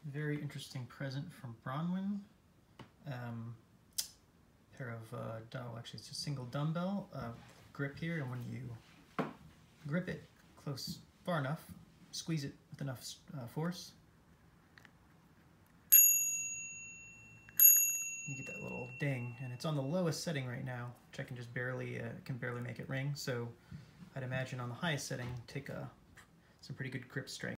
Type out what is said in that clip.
Very interesting present from Bronwyn. Pair of, actually it's a single dumbbell grip here, and when you grip it far enough, squeeze it with enough force, you get that little ding, and it's on the lowest setting right now, which I can just barely make it ring. So I'd imagine on the highest setting, take some pretty good grip strength.